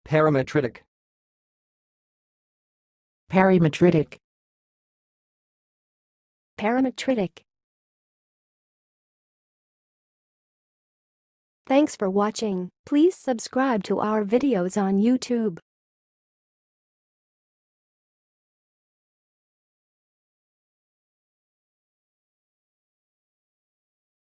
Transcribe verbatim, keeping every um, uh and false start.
Parametritic. Parametritic. Parametritic. Thanks for watching. Please subscribe to our videos on YouTube.